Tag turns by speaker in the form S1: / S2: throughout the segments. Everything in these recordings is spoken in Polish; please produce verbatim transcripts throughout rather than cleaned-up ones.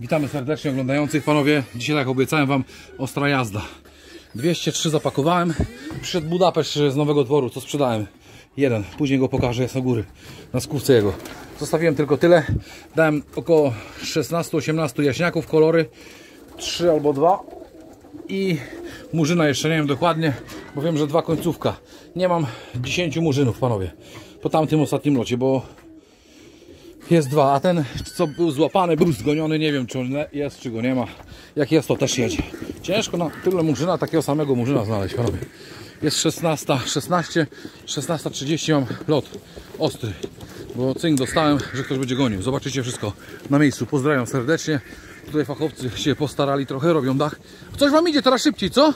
S1: Witamy serdecznie oglądających, panowie. Dzisiaj, tak obiecałem wam, ostra jazda. dwieście trzy zapakowałem. Przyszedł Budapeszt z Nowego Dworu, co sprzedałem. Jeden, później go pokażę, jest na góry, na skówce jego. Zostawiłem tylko tyle. Dałem około szesnaście osiemnaście jaśniaków, kolory trzy albo dwa. I murzyna jeszcze nie wiem dokładnie, bo wiem, że dwa końcówka. Nie mam dziesięciu murzynów, panowie, po tamtym ostatnim locie, bo jest dwa, a ten, co był złapany, był zgoniony, nie wiem, czy on jest, czy go nie ma. Jak jest, to też jedzie. Ciężko na tyle murzyna, takiego samego murzyna znaleźć, panowie. Jest szesnasta, szesnaście, szesnasta trzydzieści mam lot ostry, bo cynk dostałem, że ktoś będzie gonił. Zobaczycie wszystko na miejscu. Pozdrawiam serdecznie. Tutaj fachowcy się postarali trochę, robią dach. Coś wam idzie teraz szybciej, co?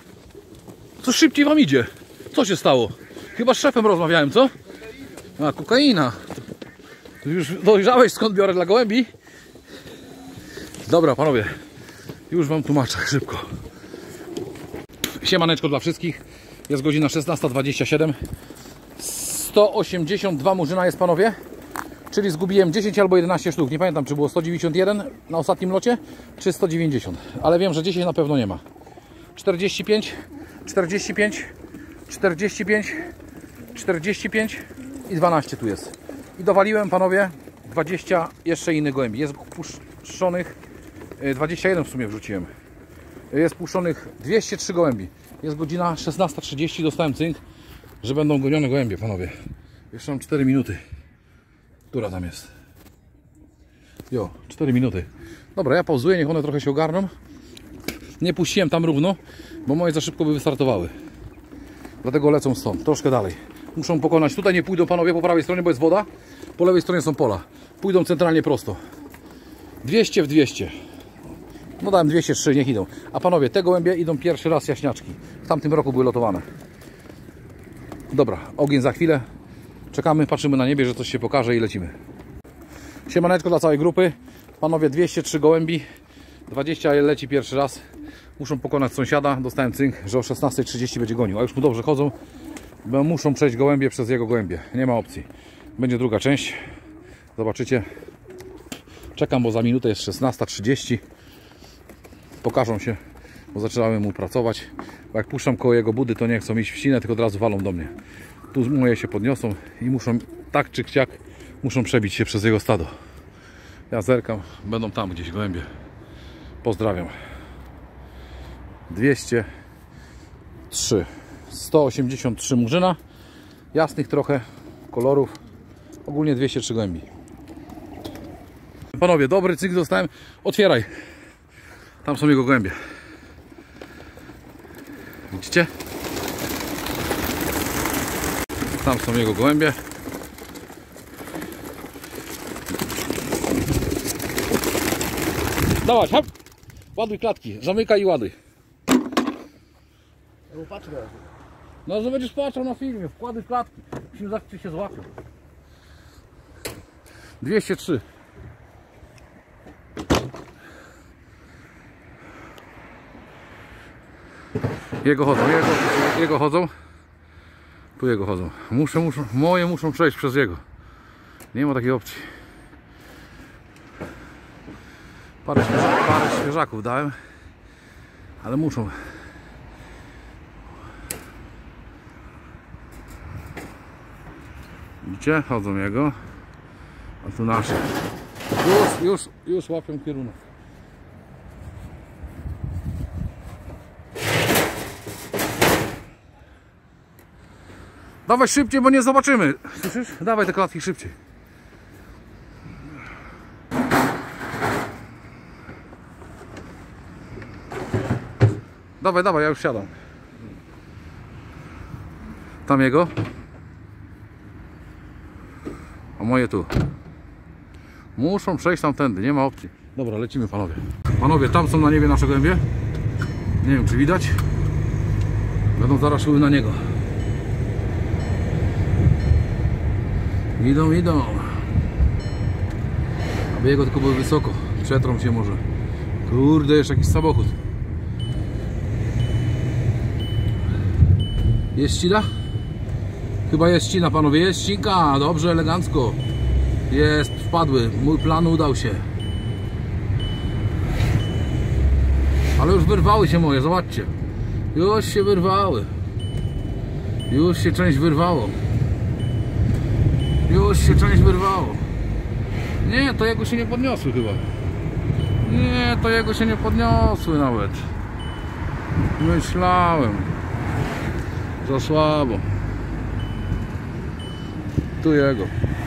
S1: Coś szybciej wam idzie. Co się stało? Chyba z szefem rozmawiałem, co? A, kokaina. Już dojrzałeś, skąd biorę dla gołębi? Dobra, panowie, już wam tłumaczę szybko. Siemaneczko dla wszystkich. Jest godzina szesnasta dwadzieścia siedem. sto osiemdziesiąt dwa murzyna jest, panowie. Czyli zgubiłem dziesięć albo jedenaście sztuk. Nie pamiętam, czy było sto dziewięćdziesiąt jeden na ostatnim locie, czy sto dziewięćdziesiąt. Ale wiem, że dziesięć na pewno nie ma. czterdzieści pięć, czterdzieści pięć, czterdzieści pięć, czterdzieści pięć i dwanaście tu jest. I dowaliłem, panowie, dwadzieścia jeszcze innych gołębi. Jest puszczonych, dwadzieścia jeden w sumie wrzuciłem. Jest puszczonych dwieście trzy gołębi. Jest godzina szesnasta trzydzieści. Dostałem cynk, że będą gonione gołębie, panowie. Jeszcze mam cztery minuty. Która tam jest? Jo, cztery minuty. Dobra, ja pauzuję, niech one trochę się ogarną. Nie puściłem tam równo, bo moje za szybko by wystartowały. Dlatego lecą stąd, troszkę dalej. Muszą pokonać. Tutaj nie pójdą, panowie, po prawej stronie, bo jest woda. Po lewej stronie są pola. Pójdą centralnie prosto. dwieście w dwieście. No dałem dwieście trzy, niech idą. A panowie, te gołębie idą pierwszy raz jaśniaczki. W tamtym roku były lotowane. Dobra, ogień za chwilę. Czekamy, patrzymy na niebie, że coś się pokaże i lecimy. Siemaneczko dla całej grupy. Panowie, dwieście trzy gołębi. dwadzieścia leci pierwszy raz. Muszą pokonać sąsiada. Dostałem cynk, że o szesnasta trzydzieści będzie gonił. A już mu dobrze chodzą. Bo muszą przejść gołębie przez jego gołębie. Nie ma opcji. Będzie druga część. Zobaczycie. Czekam, bo za minutę jest szesnasta trzydzieści. Pokażą się, bo zaczynamy mu pracować. Bo jak puszczam koło jego budy, to nie chcą iść w ścinę, tylko od razu walą do mnie. Tu moje się podniosą i muszą, tak czy chciak, muszą przebić się przez jego stado. Ja zerkam, będą tam gdzieś gołębie. Pozdrawiam. dwieście trzy. sto osiemdziesiąt trzy murzyna. Jasnych trochę kolorów. Ogólnie dwieście trzy gołębi. Panowie, dobry cykl dostałem. Otwieraj. Tam są jego gołębie. Widzicie? Tam są jego gołębie. Dawaj, hop! Ładuj klatki, zamykaj i ładuj. No, że będziesz patrzył na filmie, wkłady w klatki. Musimy zobaczyć, czy się złapią. dwieście trzy. Jego chodzą, jego, jego chodzą. Tu jego chodzą. Muszę, muszą, moje muszą przejść przez jego. Nie ma takiej opcji. Parę, świeża, parę świeżaków dałem, ale muszą. Widzicie? Chodzą jego. A tu nasze. Już, już, już łapią kierunek. Dawaj szybciej, bo nie zobaczymy. Słyszysz? Dawaj te klatki szybciej. Dawaj, dawaj, ja już siadam. Tam jego. A moje tu. Muszą przejść tamtędy, nie ma opcji. Dobra, lecimy, panowie. Panowie, tam są na niebie nasze gołębie. Nie wiem, czy widać. Będą zaraz szły na niego. Idą, idą. Aby jego tylko były wysoko. Przetrą się może. Kurde, jeszcze jakiś samochód. Jest ścina? Chyba jest ścina, panowie. Jest ścinka. Dobrze, elegancko. Jest, wpadły. Mój plan udał się. Ale już wyrwały się moje, zobaczcie. Już się wyrwały. Już się część wyrwało. Już się część wyrwało. Nie, to jego się nie podniosły chyba. Nie, to jego się nie podniosły nawet. Myślałem. Za słabo. Tu jego.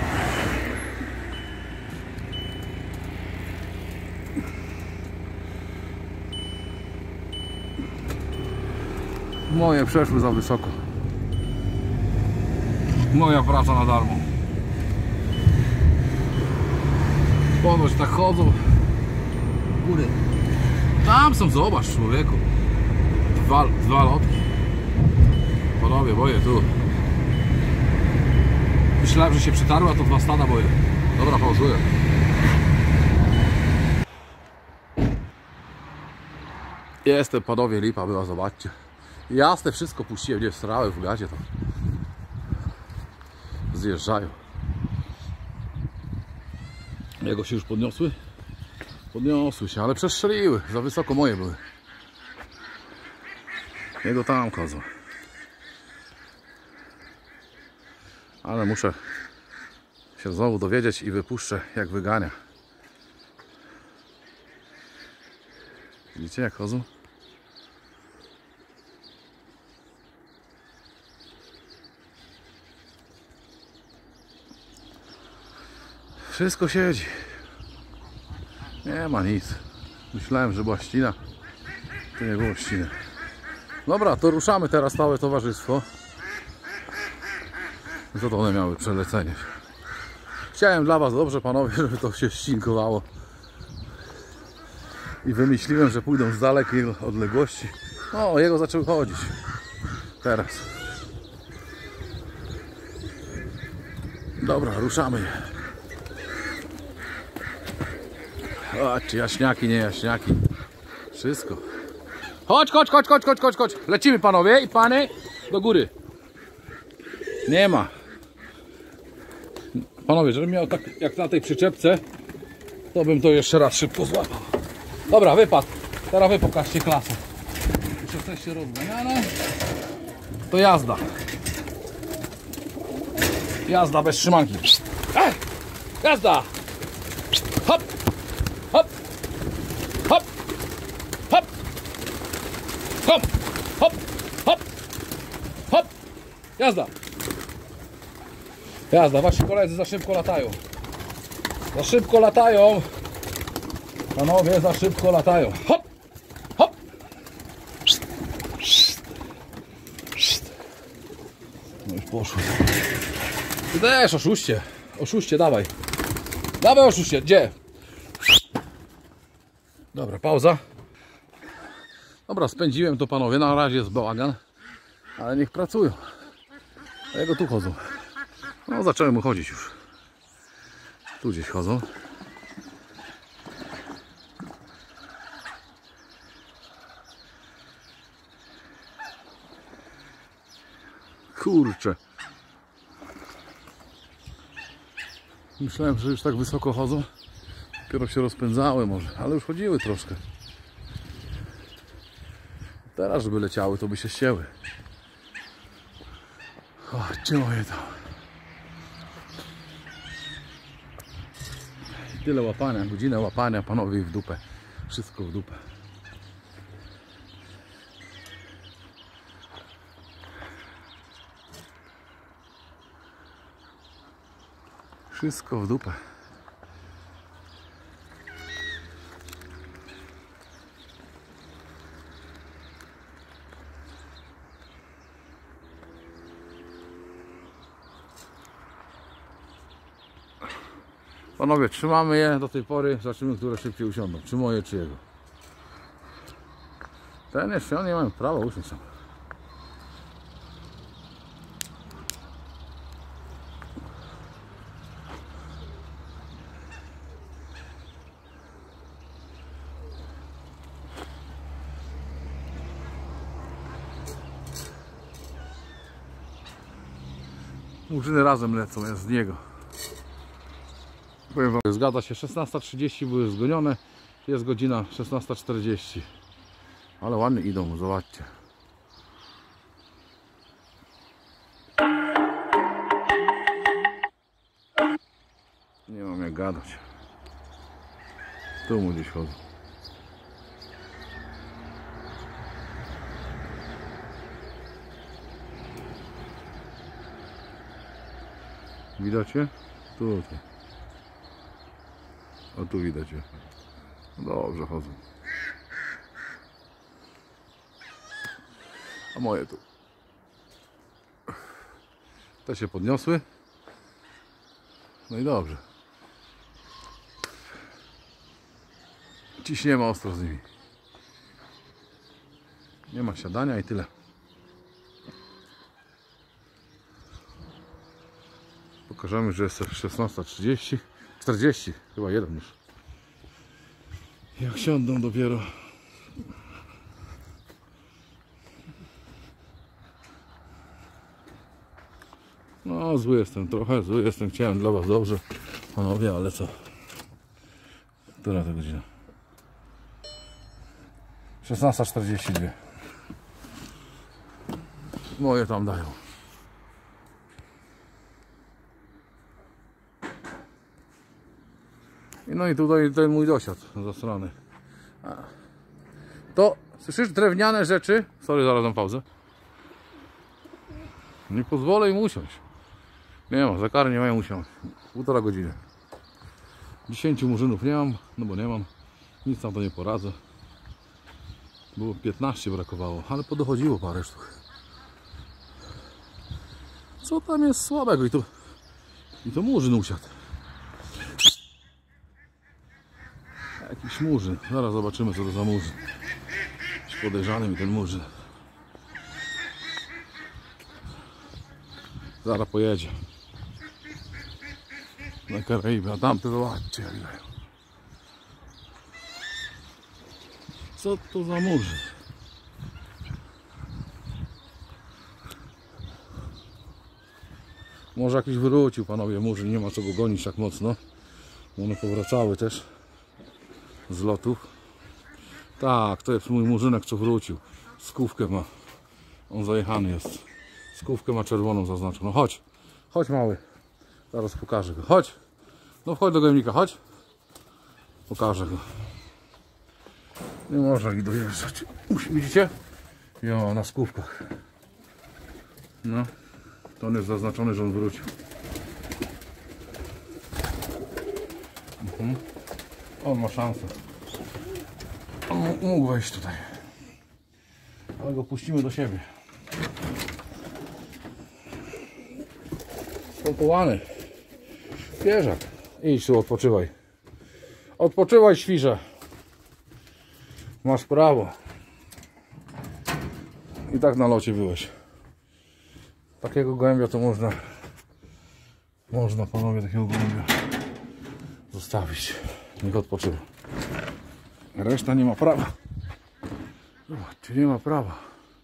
S1: Moje przeszły za wysoko. Moja praca na darmo. Ponoć tak chodzą. Góry. Tam są, zobacz człowieku. Dwa, dwa lotki. Panowie, boję tu. Myślałem, że się przytarły, a to dwa stada boję. Dobra, pauzuję. Jestem, panowie, lipa była, zobaczcie. Jasne, wszystko puściłem, nie wstrałem w gazie to. Zjeżdżają. Jego się już podniosły? Podniosły się, ale przestrzeliły. Za wysoko moje były. Jego tam chodzą. Ale muszę się znowu dowiedzieć i wypuszczę, jak wygania. Widzicie, jak chodzą? Wszystko siedzi. Nie ma nic. Myślałem, że była ścina. To nie było ściny. Dobra, to ruszamy teraz całe towarzystwo. Co to one miały przelecenie. Chciałem dla was dobrze, panowie, żeby to się ścinkowało. I wymyśliłem, że pójdą z dalekiej odległości. O, jego zaczął chodzić. Teraz. Dobra, ruszamy je. Chodź, jaśniaki, nie jaśniaki. Wszystko. Chodź, chodź, chodź, chodź, chodź, chodź, chodź. Lecimy, panowie i pany do góry. Nie ma. Panowie, żebym miał tak jak na tej przyczepce, to bym to jeszcze raz szybko złapał. Dobra, wypadł. Teraz wy pokażcie klasę. Już jesteście rozganiane. To jazda. Jazda bez trzymanki. Ej! Jazda! Hop! Hop! Hop! Hop! Hop! Hop! Hop! Hop! Jazda! Jazda, wasi koledzy za szybko latają. Za szybko latają. Panowie, za szybko latają. Hop! Hop! No już poszło. Ty też, oszuście. Oszuście, dawaj. Dawaj, oszuście, gdzie? Dobra, pauza. Dobra, spędziłem to, panowie. Na razie jest bałagan. Ale niech pracują. A jego tu chodzą. No, zacząłem chodzić już. Tu gdzieś chodzą. Kurczę. Myślałem, że już tak wysoko chodzą. Dopiero się rozpędzały może, ale już chodziły troszkę. Teraz, żeby leciały, to by się ścięły. Chodźcie moje tam. Tyle łapania, godzinę łapania, panowie, w dupę. Wszystko w dupę. Wszystko w dupę. Panowie, trzymamy je do tej pory, zobaczymy, które szybciej usiądą. Czy moje, czy jego. Ten jeszcze, oni nie mają prawa usiąść sam. Murzyny razem lecą, jest z niego. Zgadza się, szesnasta trzydzieści były zgonione, jest godzina szesnasta czterdzieści. Ale ładnie idą, zobaczcie. Nie mam jak gadać. Tu mu gdzieś chodzą. Widać je? Tutaj. O, tu widać je. Dobrze chodzą. A moje tu. Te się podniosły. No i dobrze. Ciśniemy ostro z nimi. Nie ma siadania i tyle. Pokażemy, że jest szesnasta trzydzieści, czterdzieści, chyba jeden już. Jak siądą dopiero. No, zły jestem trochę, zły jestem, chciałem dla was dobrze, panowie, ale co? Która to godzina? szesnasta czterdzieści dwa. Moje tam dają. No i tutaj ten mój dosiad zasrany. To, słyszysz, drewniane rzeczy. Sorry, zaraz dam pauzę. Nie pozwolę im usiąść. Nie ma, za karę nie mają usiąść. Półtora godziny. Dziesięciu murzynów nie mam, no bo nie mam. Nic na to nie poradzę. Było piętnaście brakowało, ale podochodziło parę sztuk. Co tam jest słabego? I to, i to murzyn usiadł. Jakiś murzyn. Zaraz zobaczymy, co to za murzyn. Podejrzany mi ten murzyn. Zaraz pojedzie na Karaiby, a tamte zobaczcie jak dają. Co to za murzyn? Może jakiś wrócił, panowie, murzyn, nie ma co go gonić tak mocno. One powracały też z lotów. Tak, to jest mój murzynek, co wrócił. Skówkę ma. On zajechany jest. Skówkę ma czerwoną zaznaczoną. Chodź, chodź mały. Zaraz pokażę go. Chodź. No wchodź do gojemnika, chodź. Pokażę go. Nie można ich dojeżdżać. Widzicie? Jo, na skówkach. No. To on jest zaznaczony, że on wrócił. Mhm. On ma szansę. On mógł wejść tutaj. Ale go puścimy do siebie. Pompowany. Zwierzak. Idź tu, odpoczywaj. Odpoczywaj, świrze. Masz prawo. I tak na locie byłeś. Takiego gołębia to można, można, panowie, takiego gołębia zostawić. Niech odpoczywa. Reszta nie ma prawa. Zobaczcie, nie ma prawa.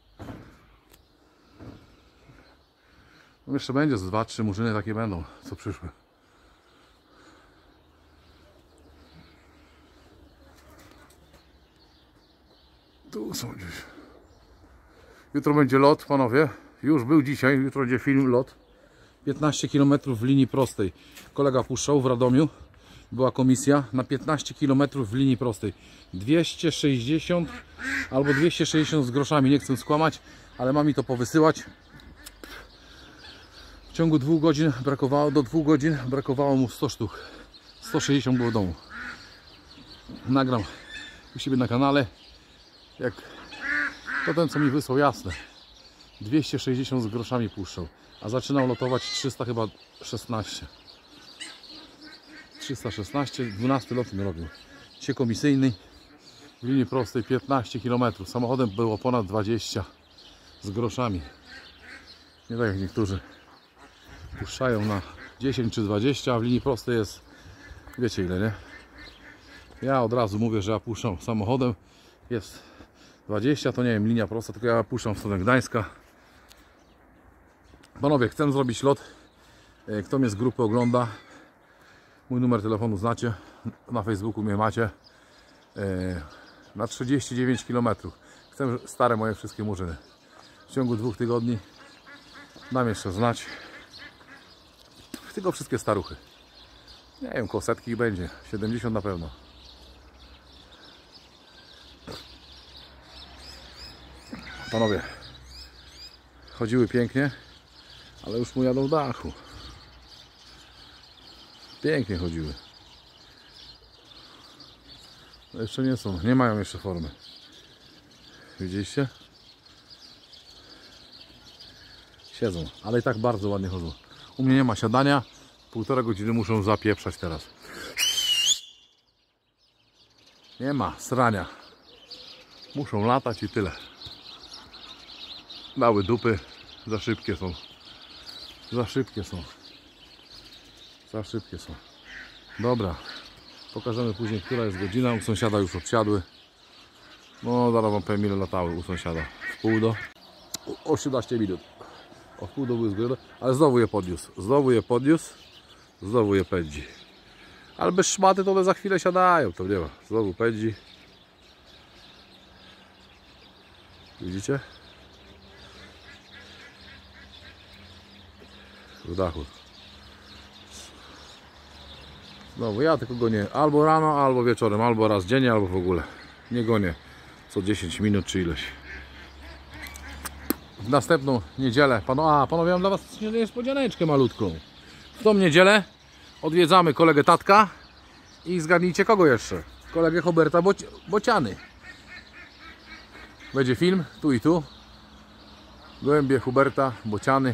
S1: No jeszcze będzie z dwa, trzy murzyny takie będą, co przyszły. Tu są gdzieś. Jutro będzie lot, panowie. Już był dzisiaj, jutro będzie film lot. piętnaście kilometrów w linii prostej. Kolega puszczał w Radomiu. Była komisja na piętnaście kilometrów w linii prostej. dwieście sześćdziesiąt albo dwieście sześćdziesiąt z groszami. Nie chcę skłamać, ale ma mi to powysyłać. W ciągu dwóch godzin brakowało, do dwóch godzin brakowało mu sto sztuk. sto sześćdziesiąt było w domu. Nagram u siebie na kanale. Jak to ten, co mi wysłał, jasne. dwieście sześćdziesiąt z groszami puszczał. A zaczynał lotować trzysta chyba szesnaście. trzysta szesnaście, dwanaście lot nie robił. Dzisiaj komisyjny w linii prostej piętnaście kilometrów. Samochodem było ponad dwadzieścia z groszami. Nie tak jak niektórzy puszczają na dziesięć czy dwadzieścia, a w linii prostej jest, wiecie ile, nie? Ja od razu mówię, że ja puszczam samochodem. Jest dwadzieścia, to nie wiem, linia prosta, tylko ja puszczam w stronę Gdańska. Panowie, chcę zrobić lot. Kto mnie z grupy ogląda, mój numer telefonu znacie, na Facebooku mnie macie. Na trzydzieści dziewięć kilometrów. Chcę stare moje wszystkie murzyny. W ciągu dwóch tygodni dam jeszcze znać. Tylko wszystkie staruchy. Nie wiem, koło setki będzie. siedemdziesiąt na pewno. Panowie, chodziły pięknie, ale już mu jadą w dachu. Pięknie chodziły. No jeszcze nie są, nie mają jeszcze formy. Widzieliście? Siedzą, ale i tak bardzo ładnie chodzą. U mnie nie ma siadania. Półtora godziny muszą zapieprzać teraz. Nie ma srania. Muszą latać i tyle. Dały dupy. Za szybkie są. Za szybkie są. Za szybkie są. Dobra. Pokażemy później, która jest godzina. U sąsiada już odsiadły. No, zaraz wam powiem, ile latały u sąsiada. W pół do... osiemnaście minut. O wpół do były zgody, ale znowu je podniósł. Znowu je podniósł. Znowu je pędzi. Ale bez szmaty to one za chwilę siadają. To nie ma. Znowu pędzi. Widzicie? W dachu. Znowu ja tylko gonię albo rano, albo wieczorem, albo raz dziennie, albo w ogóle. Nie gonię co dziesięć minut czy ileś. W następną niedzielę, panu, a panowie, mam dla was niespodzianeczkę malutką. W tą niedzielę odwiedzamy kolegę Tatka i zgadnijcie kogo jeszcze? Kolegę Huberta Boci Bociany. Będzie film, tu i tu. Gołębie Huberta Bociany.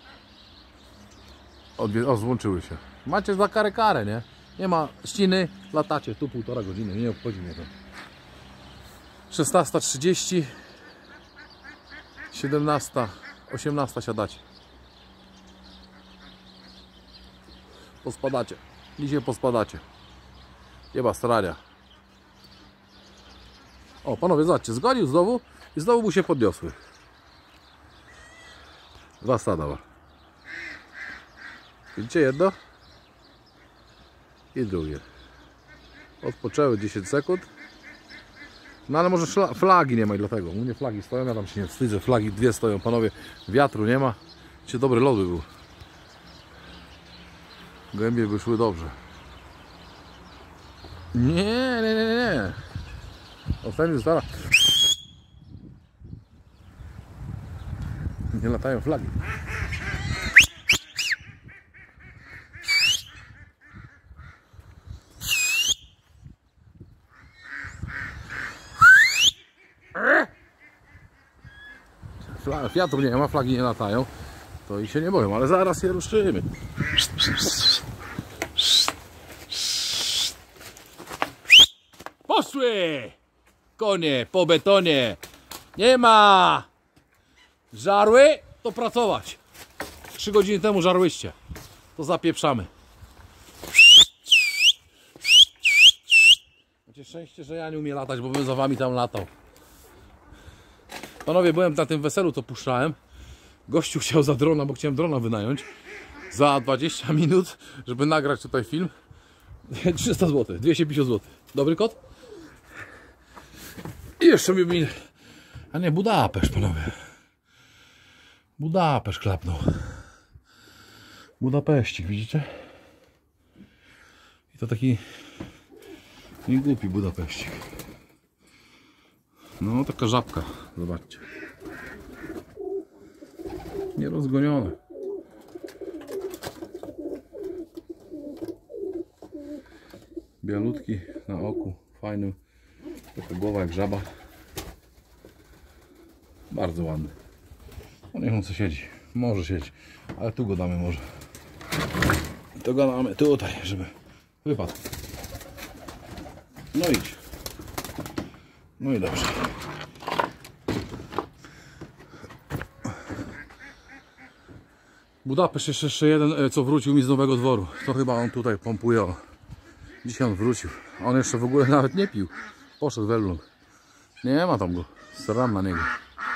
S1: Odwie o, złączyły się. Macie za karę karę, nie? Nie ma ściny, latacie tu półtora godziny, nie obchodzi mnie to. szesnasta trzydzieści, siedemnasta, osiemnasta siadacie. Pospadacie. Dzisiaj pospadacie. Nie ma strania. O, panowie, zobaczcie, zgonił znowu i znowu mu się podniosły. Dwa stada ma. Widzicie, jedno i drugie. Odpoczęły dziesięć sekund. No ale może flagi nie ma i dlatego. U mnie flagi stoją, ja tam się nie wstydzę. Flagi dwie stoją, panowie. Wiatru nie ma. Dzisiaj dobry lot by był. Gołębie by szły dobrze. Nie, nie, nie, nie. Ostatni została. Nie latają flagi. Wiatru nie ma, flagi nie latają, to i się nie boją, ale zaraz je ruszymy. Poszły! Konie po betonie. Nie ma! Żarły? To pracować. Trzy godziny temu żarłyście. To zapieprzamy. Macie szczęście, że ja nie umiem latać, bo bym za wami tam latał. Panowie, byłem na tym weselu, to puszczałem. Gościu chciał za drona, bo chciałem drona wynająć za dwadzieścia minut, żeby nagrać tutaj film. trzysta złotych, dwieście pięćdziesiąt złotych. Dobry kot? I jeszcze mi... A nie, Budapeszt, panowie. Budapeszt klapnął. Budapeścik, widzicie? I to taki nie głupi Budapeścik. No, taka żabka, zobaczcie. Nierozgonione. Bialutki na oku, fajnym. Taka głowa jak żaba. Bardzo ładny. No niech on co siedzi. Może siedzi. Ale tu go damy może. To go damy tutaj, żeby wypadł. No idź. No i dobrze. Budapeszt jest jeszcze jeden, co wrócił mi z Nowego Dworu. To chyba on tutaj pompuje. O. Dzisiaj on wrócił. On jeszcze w ogóle nawet nie pił. Poszedł w Elbląg. Nie ma tam go. Staram na niego.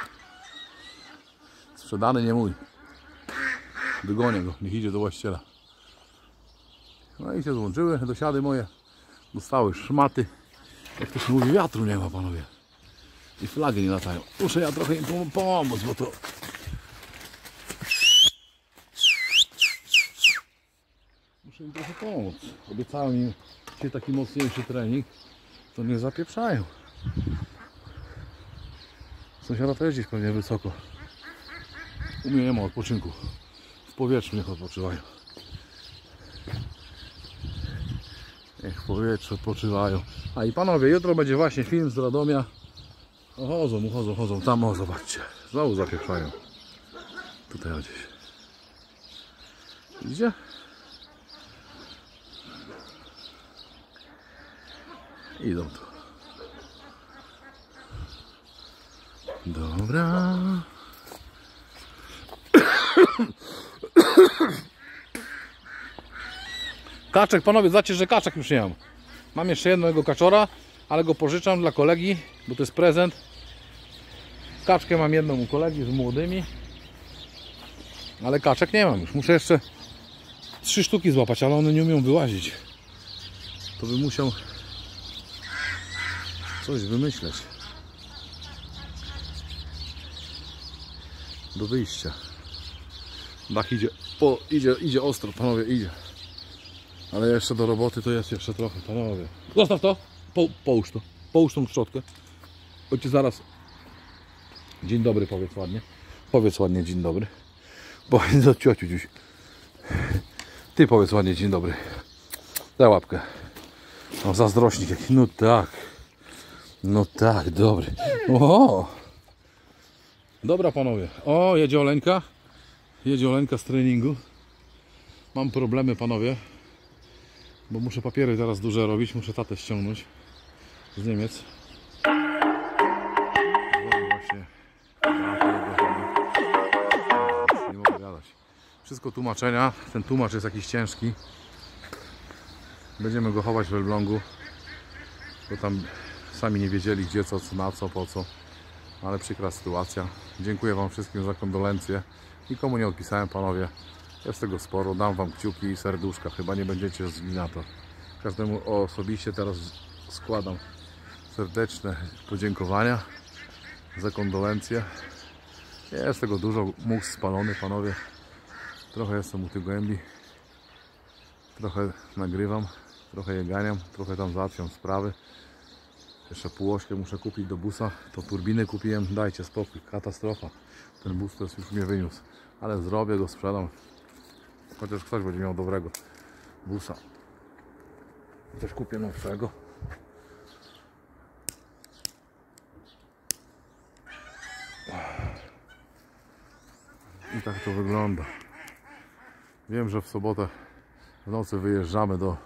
S1: Sprzedany nie mój. Dogonię go. Niech idzie do właściciela. No i się złączyły dosiady moje. Dostały szmaty. Jak to się mówi, wiatru nie ma, panowie. i flagi nie latają. Muszę ja trochę im pomóc, bo to... Muszę im trochę pomóc. Obiecałem im dzisiaj taki mocniejszy trening, to nie zapieprzają. Sąsiada też gdzieś pewnie wysoko. U mnie nie ma odpoczynku. W powietrzu niech odpoczywają. Niech w powietrzu odpoczywają. A i panowie, jutro będzie właśnie film z Radomia. O, chodzą, chodzą, chodzą. Tam, o, zobaczcie. Znowu zapieprzają. Tutaj gdzieś. Widzicie? Idą tu. Dobra. Kaczek, panowie, zobaczcie, że kaczek już nie mam. Mam jeszcze jednego kaczora, ale go pożyczam dla kolegi, bo to jest prezent. Kaczkę mam jedną u kolegi z młodymi, ale kaczek nie mam już. Muszę jeszcze trzy sztuki złapać, ale one nie umieją wyłazić. To bym musiał coś wymyśleć do wyjścia. Dach idzie, o, idzie, idzie ostro, panowie, idzie. Ale jeszcze do roboty to jest jeszcze trochę, panowie. Zostaw to, po, połóż to, połóż tą szczotkę. Chodźcie zaraz. Dzień dobry, powiedz ładnie. Powiedz ładnie dzień dobry. Powiedz do ciociu dziś. Ty powiedz ładnie dzień dobry. Daj łapkę. O, zazdrośnik jaki. No tak. No tak, dobry. O! Dobra, panowie. O, jedzie Oleńka. Jedzie Oleńka z treningu. Mam problemy, panowie. Bo muszę papiery teraz duże robić. Muszę tatę ściągnąć z Niemiec. Właśnie. Nie mogę gadać. Wszystko tłumaczenia. Ten tłumacz jest jakiś ciężki. Będziemy go chować w Elblągu. Bo tam sami nie wiedzieli gdzie, co, na co, po co. Ale przykra sytuacja. Dziękuję wam wszystkim za kondolencje. Nikomu nie odpisałem, panowie. Jest tego sporo. Dam wam kciuki i serduszka. Chyba nie będziecie zli na to. Każdemu osobiście teraz składam serdeczne podziękowania za kondolencje. Jest tego dużo. Mózg spalony, panowie. Trochę jestem u tych głębi. Trochę nagrywam. Trochę je ganiam. Trochę tam załatwiam sprawy. Jeszcze półośkę muszę kupić do busa. To turbiny kupiłem. Dajcie spokój. Katastrofa. Ten bus to już mnie wyniósł. Ale zrobię go, sprzedam. Chociaż ktoś będzie miał dobrego busa. Coś kupię nowszego. I tak to wygląda. Wiem, że w sobotę w nocy wyjeżdżamy do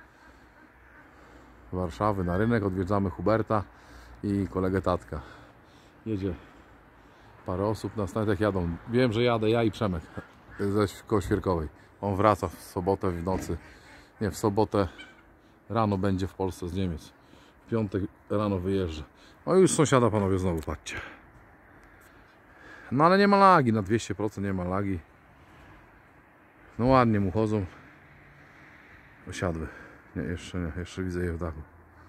S1: Warszawy na rynek. Odwiedzamy Huberta i kolegę Tatka. Jedzie parę osób. Następnie jak jadą. Wiem, że jadę ja i Przemek ze Kołoświerkowej. On wraca w sobotę w nocy. Nie, w sobotę rano będzie w Polsce z Niemiec. W piątek rano wyjeżdża. No już sąsiada, panowie, znowu patrzcie. No ale nie ma lagi, na dwieście procent nie ma lagi. No ładnie mu chodzą. Osiadły. Nie, jeszcze nie, jeszcze widzę je w dachu.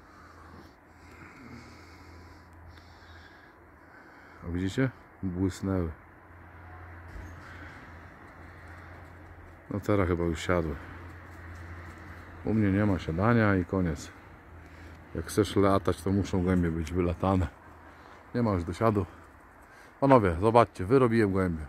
S1: A widzicie? Błysnęły. No teraz chyba już siadły. U mnie nie ma siadania i koniec. Jak chcesz latać, to muszą głębie być wylatane. Nie ma już dosiadu. Panowie, zobaczcie, wyrobiłem głębie.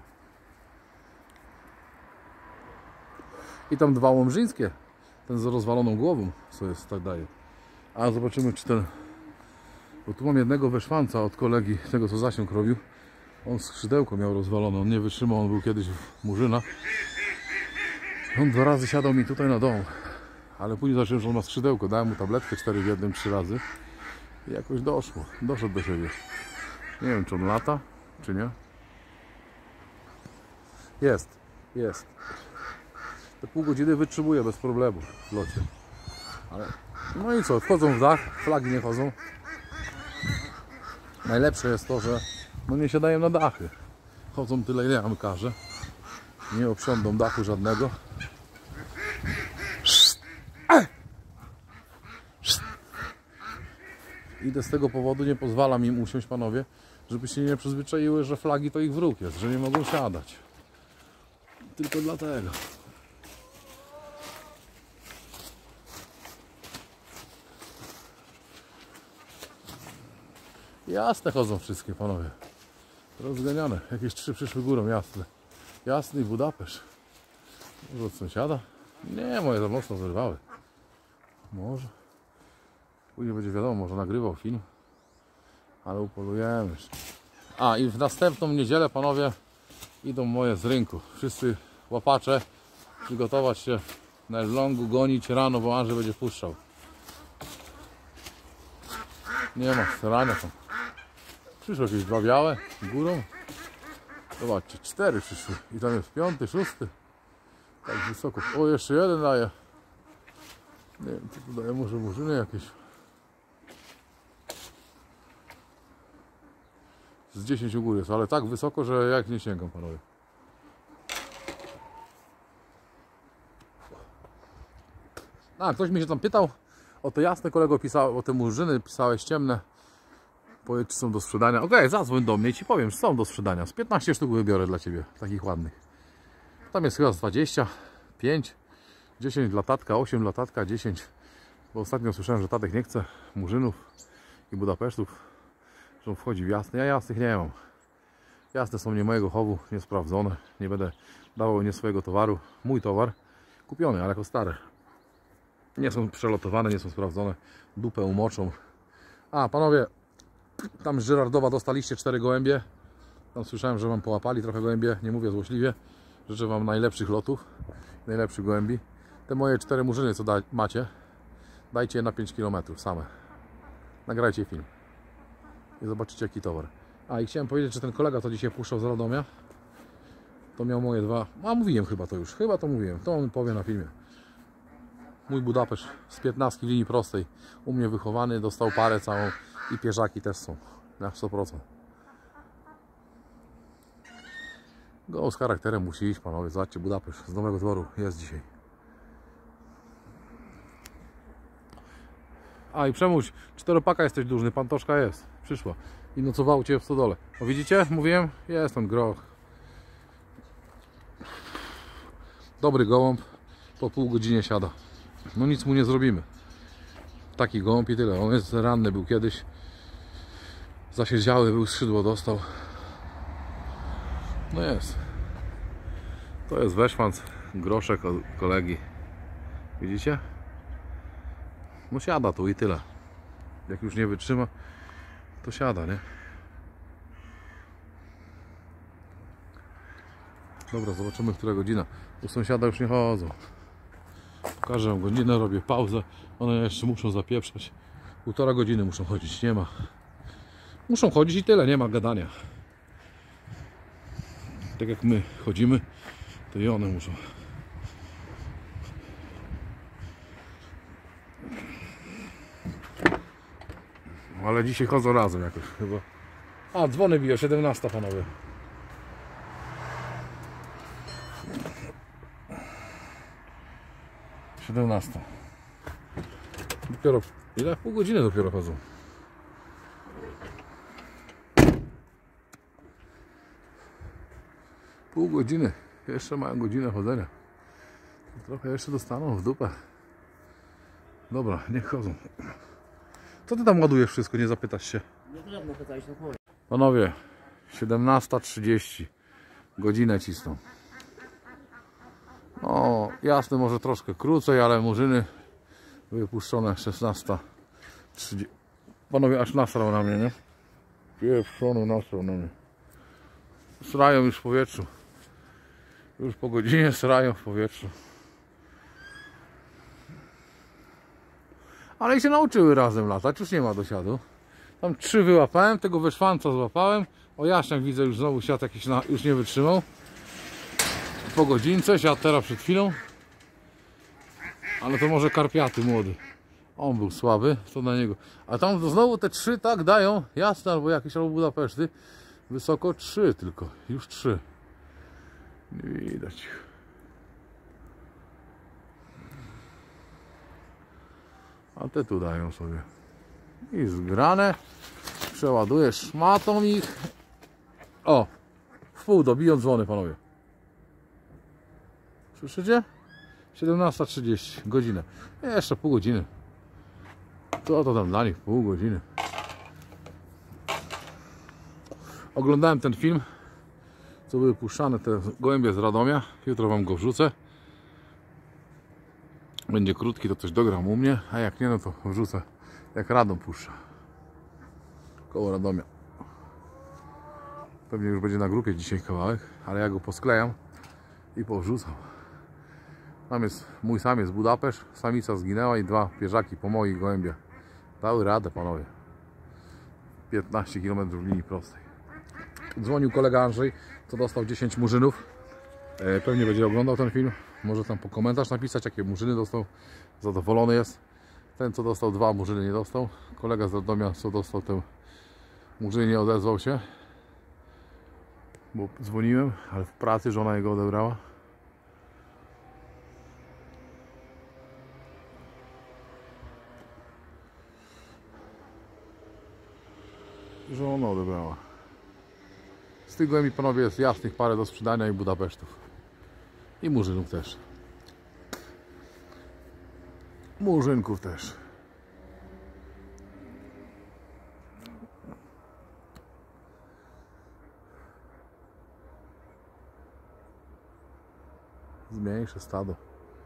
S1: I tam dwa łomżyńskie. Ten z rozwaloną głową, co jest, tak daje. A zobaczymy, czy ten... Bo tu mam jednego weszwanca od kolegi, tego co zasiąg robił. On skrzydełko miał rozwalone, on nie wytrzymał, on był kiedyś w Murzynach. On dwa razy siadał mi tutaj na dom. Ale później zacząłem, że on ma skrzydełko. Dałem mu tabletkę cztery w jednym, trzy razy. I jakoś doszło. Doszedł do siebie. Nie wiem, czy on lata, czy nie. Jest. Jest. Te pół godziny wytrzymuje bez problemu w locie. Ale... No i co? Wchodzą w dach. Flagi nie chodzą. Najlepsze jest to, że no nie siadają na dachy. Chodzą tyle, ile ja mam każę. Nie obsiądą dachu żadnego. Idę z tego powodu, nie pozwalam im usiąść, panowie, żeby się nie przyzwyczaiły, że flagi to ich wróg jest, że nie mogą siadać. Tylko dlatego. Jasne chodzą wszystkie, panowie. Rozganiane. Jakieś trzy przyszły górą, jasne. Jasny i Budapeszt. Może od sąsiada? Nie, moje za mocno zerwały. Może. Później będzie wiadomo, może nagrywał film. Ale upolujemy się. A i w następną niedzielę, panowie, idą moje z rynku. Wszyscy łapacze przygotować się na Elblągu, gonić rano, bo Andrzej będzie puszczał. Nie ma starania tam. Przyszły jakieś dwa białe górą. Zobaczcie, cztery przyszły. I tam jest piąty, szósty. Tak wysoko. O, jeszcze jeden daje. Nie wiem, co tu daje, może murzyny jakieś. Z dziesięć u góry jest, ale tak wysoko, że jak nie sięgam, panowie. A, ktoś mi się tam pytał o to jasne, kolego pisał, o te murzyny, pisałeś ciemne. Powiedz, czy są do sprzedania. Okej, okay, zadzwoń do mnie i ci powiem, że są do sprzedania. Z piętnaście sztuk wybiorę dla ciebie, takich ładnych. Tam jest chyba z dwadzieścia pięć, dziesięć dla tatka, osiem dla tatka, dziesięć. Bo ostatnio słyszałem, że tatek nie chce murzynów i Budapesztów, że on wchodzi w jasne. Ja jasnych nie mam. Jasne są nie mojego chowu, niesprawdzone. Nie będę dawał nie swojego towaru. Mój towar kupiony, ale jako stare. Nie są przelotowane, nie są sprawdzone. Dupę umoczą. A, panowie, tam z Żyrardowa dostaliście cztery gołębie. Tam słyszałem, że wam połapali trochę gołębie. Nie mówię złośliwie. Życzę wam najlepszych lotów, najlepszych gołębi. Te moje cztery murzyny, co da macie, dajcie je na pięć kilometrów same. Nagrajcie film i zobaczycie, jaki towar. A i chciałem powiedzieć, że ten kolega, co dzisiaj puszczał z Radomia, to miał moje dwa... A mówiłem chyba to już, chyba to mówiłem. To on powie na filmie. Mój Budapeszt z piętnastki w linii prostej. U mnie wychowany, dostał parę całą i pierzaki też są. Na sto procent. Go z charakterem musi iść, panowie. Zobaczcie, Budapeszt z Nowego Dworu jest dzisiaj. A i Przemuś, czteropaka jesteś dłużny, pantoszka jest. Przyszła i nocował cię w stodole. O, widzicie? Mówiłem? Jest ten groch. Dobry gołąb. Po pół godzinie siada. No nic mu nie zrobimy. Taki gołąb i tyle. On jest ranny, był kiedyś. Zasiedziały, był, skrzydło dostał. No jest. To jest weszwanc, groszek od kolegi. Widzicie? No siada tu i tyle. Jak już nie wytrzyma, to siada, nie? Dobra, zobaczymy, która godzina. U sąsiada już nie chodzą. Pokażę wam godzinę, robię pauzę. One jeszcze muszą zapieprzać. Półtora godziny muszą chodzić, nie ma. Muszą chodzić i tyle, nie ma gadania. Tak jak my chodzimy, to i one muszą. Ale dzisiaj chodzą razem jakoś chyba. A, dzwony biją, siedemnasta, panowie. siedemnasta. Dopiero, ile? Pół godziny dopiero chodzą. Pół godziny. Jeszcze mają godzinę chodzenia. Trochę jeszcze dostaną w dupę. Dobra, niech chodzą. Co ty tam ładujesz wszystko, nie zapytasz się? Panowie, siedemnasta trzydzieści. Godzinę cisną. No, jasne, może troszkę krócej, ale murzyny wypuszczone szesnasta trzydzieści. Panowie, aż nasrał na mnie, nie? Pieprzony nasrał na mnie. Srają już w powietrzu. Już po godzinie srają w powietrzu. Ale i się nauczyły razem latać, już nie ma dosiadu. Tam trzy wyłapałem, tego weszwanca złapałem. O, jaśniak widzę, już znowu siat jakiś na, już nie wytrzymał. Po godzince, siadł teraz przed chwilą. Ale to może karpiaty młody. On był słaby, to na niego. A tam to znowu te trzy tak dają, jasne, albo jakieś, albo Budapeszty. Wysoko trzy tylko, już trzy. Nie widać. A te tu dają sobie. I zgrane. Przeładuję szmatą ich. O! W pół dobiją dzwony, panowie. Słyszycie? siedemnasta trzydzieści, godzinę. Jeszcze pół godziny. Co to tam dla nich? Pół godziny. Oglądałem ten film, co były puszczane te gołębie z Radomia. Jutro wam go wrzucę. Będzie krótki, to coś dogram u mnie, a jak nie, no to wrzucę, jak Radom puszcza. Koło Radomia. Pewnie już będzie na grupie dzisiaj kawałek, ale ja go posklejam i powrzucam. Tam jest mój samiec Budapeszt, samica zginęła i dwa pierzaki po moich gołębiach. Dały radę, panowie. piętnaście kilometrów linii prostej. Dzwonił kolega Andrzej, co dostał dziesięć murzynów. Pewnie będzie oglądał ten film. Może tam po komentarz napisać, jakie murzyny dostał. Zadowolony jest. Ten, co dostał dwa murzyny, nie dostał. Kolega z Radomia, co dostał ten murzyny, nie odezwał się. Bo dzwoniłem, ale w pracy żona jego odebrała. Żona odebrała. Z tych gołębi, panowie, jest jasnych parę do sprzedania i Budapesztów. I murzynów też. Murzynków też. Zmniejszę stado.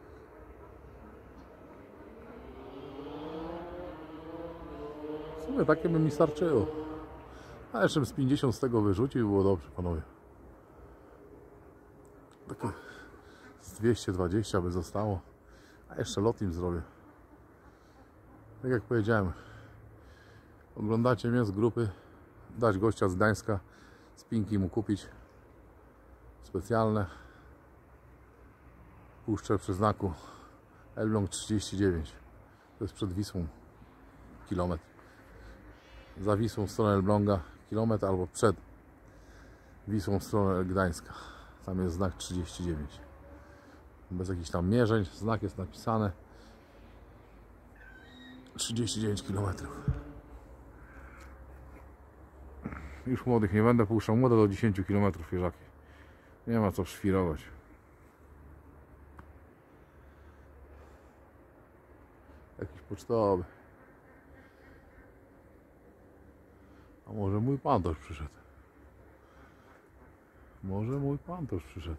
S1: W sumie takie by mi starczyło. A jeszcze z pięćdziesiąt z tego wyrzucił i było dobrze, panowie. Takie z dwieście dwadzieścia by zostało. A jeszcze lot im zrobię. Tak jak powiedziałem, oglądacie mnie z grupy, dać gościa z Gdańska, spinki mu kupić specjalne. Puszczę przy znaku Elbląg trzydzieści dziewięć. To jest przed Wisłą kilometr. Za Wisłą w stronę Elbląga kilometr, albo przed Wisłą w stronę Gdańska. Tam jest znak trzydzieści dziewięć. Bez jakichś tam mierzeń, znak jest napisane trzydzieści dziewięć kilometrów. Już młodych nie będę puszczał, młode do dziesięć kilometrów jeżaki. Nie ma co szwirować. Jakiś pocztowy. A może mój pan też przyszedł? Może mój pan też przyszedł?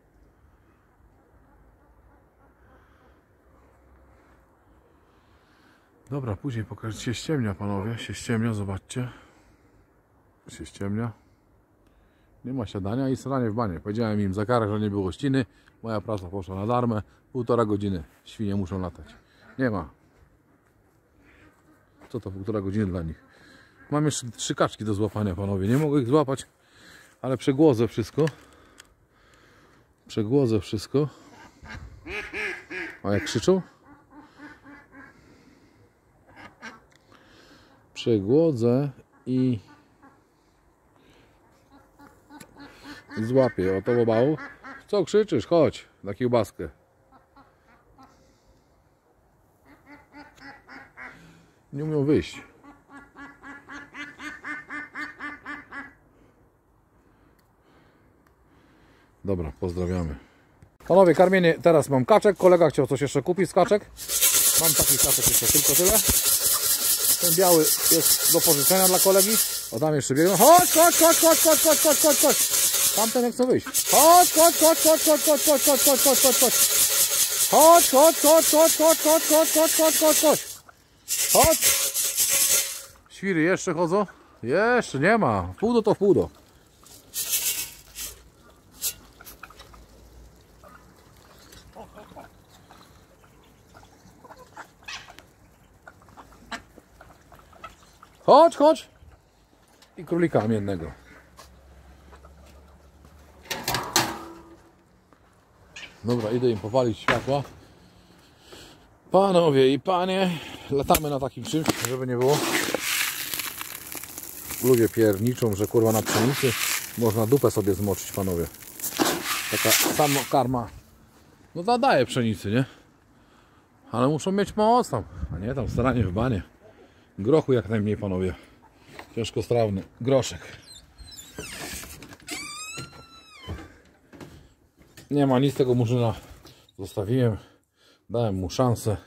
S1: Dobra, później pokażę. Się ściemnia, panowie. Się ściemnia, zobaczcie. Się ściemnia. Nie ma siadania i sranie w banie. Powiedziałem im za karę, że nie było ściny. Moja praca poszła na darmę. Półtora godziny. Świnie muszą latać. Nie ma. Co to półtora godziny dla nich? Mam jeszcze trzy kaczki do złapania, panowie. Nie mogę ich złapać, ale przegłodzę wszystko. Przegłodzę wszystko. A jak krzyczą? Przegłodzę i złapię. O to bobał. Co krzyczysz? Chodź na kiełbaskę. Nie umią wyjść. Dobra, pozdrawiamy. Panowie, karmienie, teraz mam kaczek. Kolega chciał coś jeszcze kupić z kaczek. Mam taki kaczek jeszcze, tylko tyle. Ten biały jest do pożyczenia dla kolegi. O, tam jeszcze biegną. Chodź, chodź, chodź, chodź, chodź, chodź, chodź, chodź, chodź. Tamten jak chce wyjść. Chodź, chodź, chodź, chodź, chodź, chodź, chodź, chodź, chodź, chodź, chodź, chodź. Chodź, chodź, chodź, chodź, chodź, chodź, chodź, chodź, chodź, chodź, chodź. Chodź. Świry jeszcze chodzą? Jeszcze nie ma. W pół do to w pół do. Chodź, chodź. I królika mam jednego. Dobra, idę im powalić światła. Panowie i panie, latamy na takim czymś, żeby nie było. Ludzie pierniczą, że kurwa na pszenicy można dupę sobie zmoczyć, panowie. Taka sama karma. No da, daje pszenicy, nie? Ale muszą mieć moc tam, a nie tam staranie w banie. Grochu jak najmniej, panowie. Ciężkostrawny groszek. Nie ma nic, tego murzyna zostawiłem. Dałem mu szansę.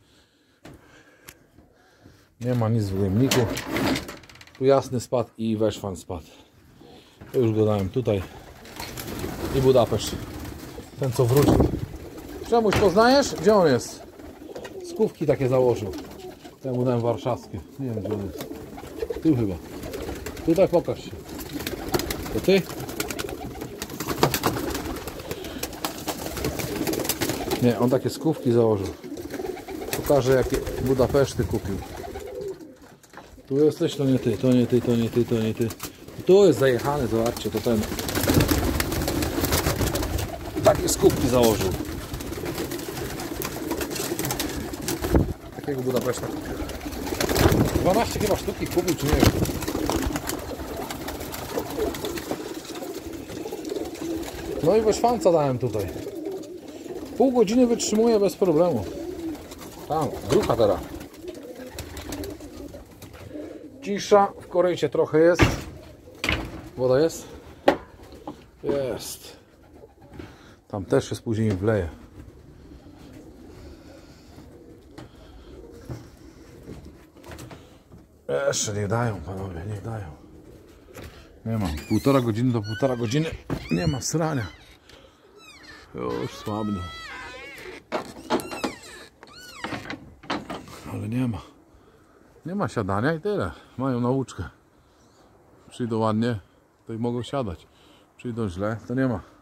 S1: Nie ma nic w ujemniku. Tu jasny spadł i weszwan spadł. To już go dałem tutaj. I Budapeszt. Ten co wrócił. Czemuś poznajesz? Gdzie on jest? Skówki takie założył. Ja mu dałem warszawskie. Nie wiem gdzie on jest. Tu chyba. Tutaj pokaż się. To ty? Nie, on takie skówki założył. Pokażę jakie Budapeszty kupił. Tu jesteś, to nie ty, to nie ty, to nie ty, to nie ty. Tu jest zajechany, zobaczcie, to ten. Takie skówki założył. Takiego Budapeszta kupił. dwanaście chyba sztuki kupił, czy nie wiem. No i wyszwanca dałem tutaj. Pół godziny wytrzymuje bez problemu. Tam, grucha teraz. Cisza, w korycie trochę jest. Woda jest? Jest. Tam też się później wleje. Jeszcze nie dają, panowie, nie dają. Nie ma. Półtora godziny do półtora godziny. Nie ma srania. Już słabną. Ale nie ma. Nie ma siadania i tyle. Mają nauczkę. Przyjdą ładnie, to i mogą siadać. Przyjdą źle, to nie ma.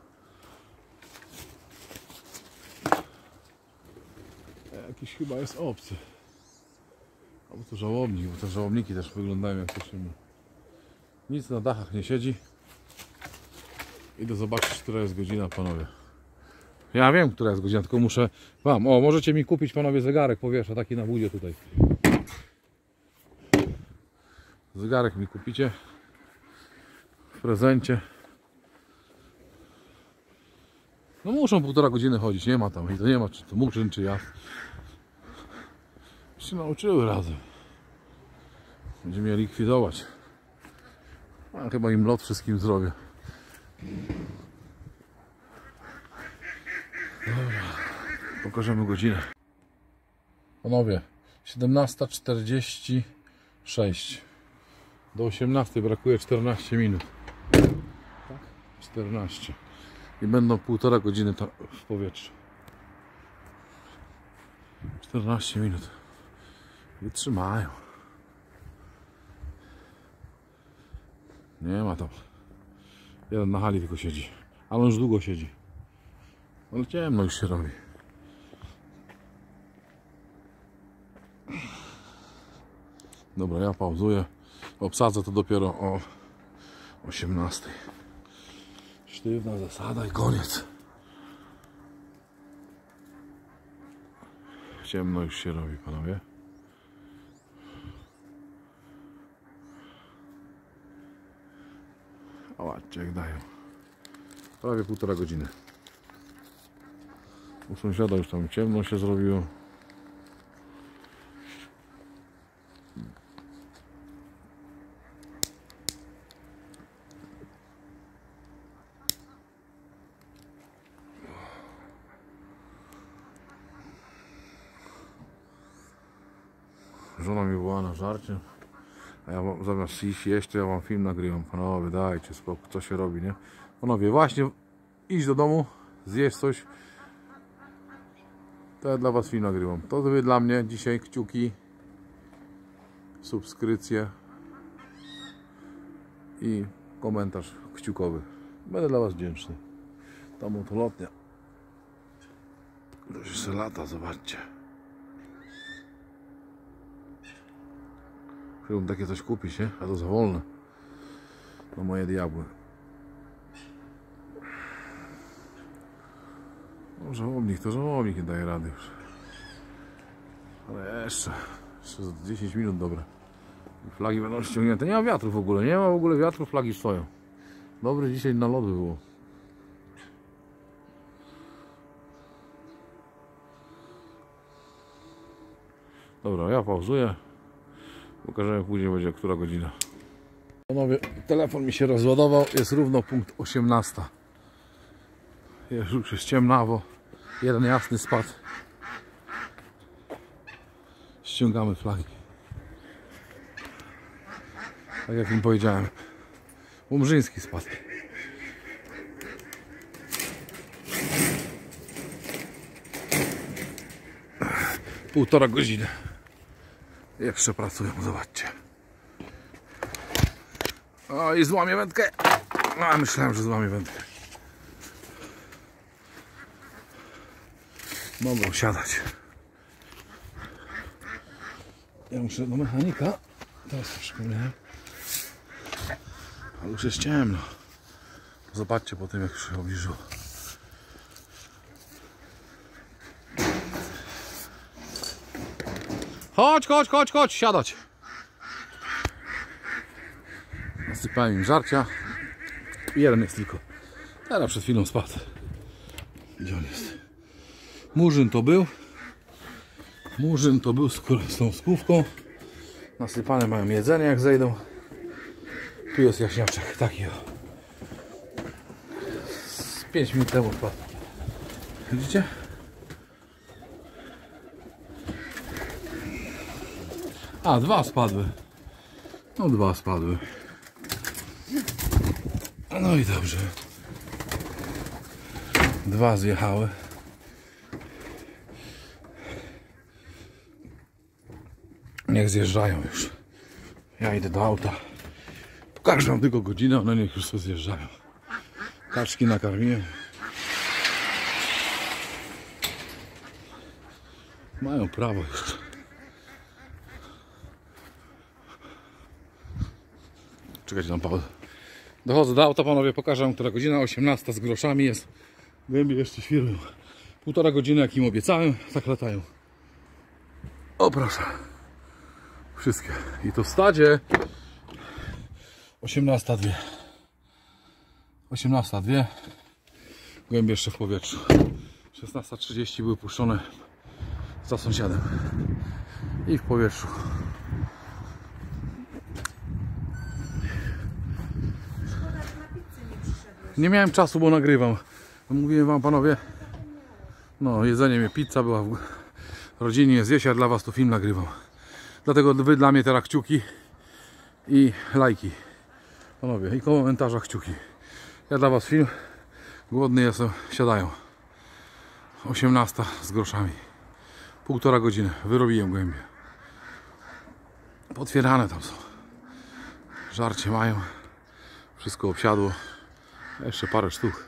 S1: Jakiś chyba jest obcy. Albo to żałobnik, bo te żałobniki też wyglądają jak coś innego. Nic na dachach nie siedzi. Idę zobaczyć, która jest godzina, panowie. Ja wiem, która jest godzina, tylko muszę wam. O, możecie mi kupić, panowie, zegarek, powieszę, taki na budzie tutaj. Zegarek mi kupicie w prezencie. No muszą półtora godziny chodzić, nie ma tam. I to nie ma, czy to murzyn, czy ja. Się nauczyły razem. Będziemy je likwidować. A chyba im lot wszystkim zrobię. Dobra, pokażemy godzinę. Panowie, siedemnasta czterdzieści sześć. Do osiemnastej brakuje czternaście minut. Tak? czternaście. I będą półtora godziny w powietrzu. czternaście minut. Wytrzymają. Nie ma tam. Jeden na hali tylko siedzi. Ale on już długo siedzi. Ale ciemno już się robi. Dobra, ja pauzuję. Obsadzę to dopiero o osiemnastej. Sztywna zasada i koniec. Ciemno już się robi, panowie. A ładnie jak dają. Prawie półtora godziny. U sąsiada już tam ciemno się zrobiło. Żona mi była na żarcie, a ja wam, zamiast iść jeść, to ja wam film nagrywam. Panowie, dajcie spokój, co się robi, nie? Panowie, właśnie iść do domu, zjeść coś. To ja dla was film nagrywam. To wy dla mnie dzisiaj kciuki, subskrypcje i komentarz kciukowy. Będę dla was wdzięczny. Tam motolotnia. To już jeszcze lata, zobaczcie. Chciałbym takie coś kupić, nie? A to za wolne. No moje diabły. No żałobnik, to żałobnik nie daje rady już. Ale jeszcze, jeszcze za dziesięć minut, dobra. Flagi będą ściągnięte. Nie ma wiatru w ogóle, nie ma w ogóle wiatru, flagi stoją. Dobry dzisiaj na lody było. Dobra, ja pauzuję. Pokażemy później, będzie która godzina. Panowie, telefon mi się rozładował, jest równo punkt osiemnasta. Jest już jest ciemnawo, jeden jasny spadł. Ściągamy flagi. Tak jak im powiedziałem, Łomżyński spadł. Półtora godziny. Jeszcze pracują, zobaczcie. O, i złamie wędkę. A, myślałem, że złamie wędkę. Mogą siadać. Ja muszę do mechanika. Teraz to przypomniałem. Ale już jest ciemno. Zobaczcie po tym, jak już się obliżyło. Chodź, chodź, chodź, chodź, siadać. Nasypałem im żarcia. Jeden jest tylko. Teraz przed chwilą spadł. Gdzie on jest? Murzyn to był. Murzyn to był z, z tą skówką. Nasypane mają jedzenie, jak zejdą. Tu jest jaśniaczek, taki o. Z pięć minut temu spadł. Widzicie? A, dwa spadły. No, dwa spadły. No i dobrze. Dwa zjechały. Niech zjeżdżają już. Ja idę do auta. Pokażę wam tylko godzinę, one niech już sobie zjeżdżają. Kaczki nakarmiłem. Mają prawo już. Czekajcie tam, Paweł. Dochodzę do auta, panowie, pokażę wam, która godzina. osiemnasta z groszami jest. Głębiej jeszcze świrują. Półtora godziny, jak im obiecałem, tak latają. O, proszę. Wszystkie. I to w stadzie. osiemnasta dwie. osiemnasta dwie. Głębiej jeszcze w powietrzu. szesnasta trzydzieści były puszczone za sąsiadem. I w powietrzu. Nie miałem czasu, bo nagrywam. Mówiłem wam, panowie, no jedzenie mnie, pizza była w rodzinie, zjeść, a dla was to film nagrywam. Dlatego wy dla mnie teraz kciuki i lajki, panowie, i komentarza kciuki. Ja dla was film, głodny jestem, siadają. osiemnasta z groszami. Półtora godziny, wyrobiłem głębiej. Potwierane tam są. Żarcie mają, wszystko obsiadło. Jeszcze parę sztuk.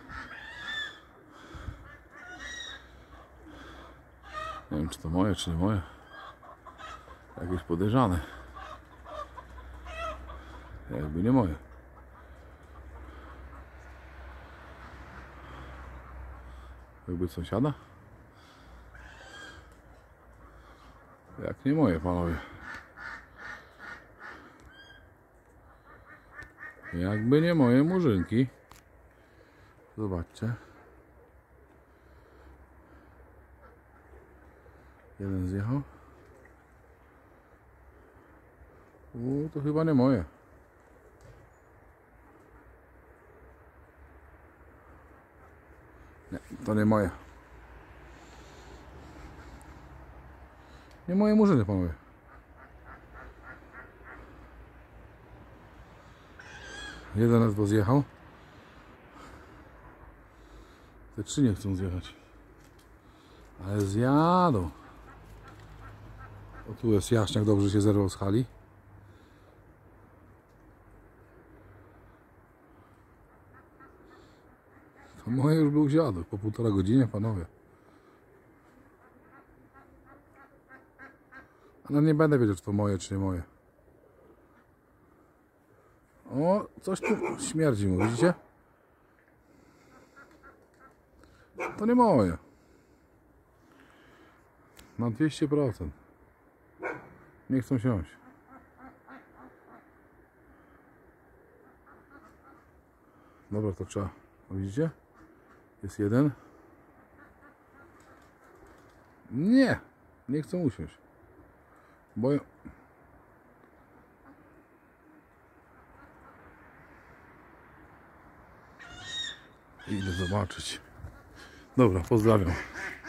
S1: Nie wiem, czy to moje, czy nie moje. Jakieś podejrzane. Jakby nie moje. Jakby sąsiada? Jak nie moje, panowie. Jakby nie moje murzynki. Zobaczcie. Jeden zjechał. U, to chyba nie moje. Nie, to nie moje. Nie moje murzyny, panowie. Jeden raz bo zjechał. Te trzy nie chcą zjechać. Ale zjadą. O, tu jest jaśniak, dobrze się zerwał z hali. To moje już był zjadł po półtora godziny, panowie. Ale nie będę wiedział, czy to moje, czy nie moje. O, coś tu śmierdzi mu, widzicie? To nie moje. Na dwieście procent. Nie chcą siąść. Dobra, to trzeba. Widzicie? Jest jeden. Nie. Nie chcą usiąść. Boją. Idę zobaczyć. Dobra, pozdrawiam.